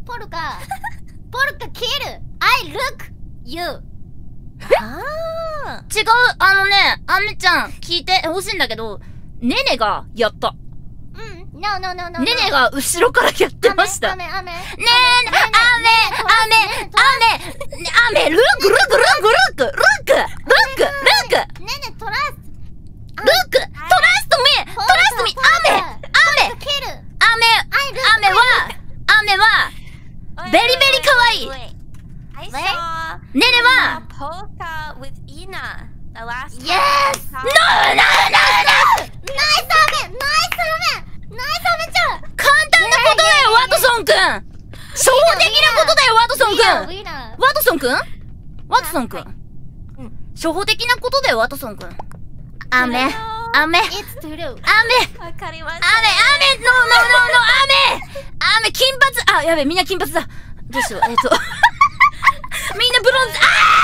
ポルカキル I look you あ違う、アメちゃん、聞いてほしいんだけど、ネネがやった。 No ネネが後ろからやってました。 雨ねえ、雨、ルークねねトラストミ雨は、ベリベリ可愛い。 I saw ネネは、 Polka with Ina the last time. Yes! No! ナイス雨ちゃん簡単なことだよ、ワトソンくん。初歩的なことだよ、ワトソンくん。ワトソンくん初歩的なことだよ、ワトソンくん。雨。 It's true わかりました。 雨、金髪。あ、やべ、みんな金髪だ。どうしよう、みんなブロンズ。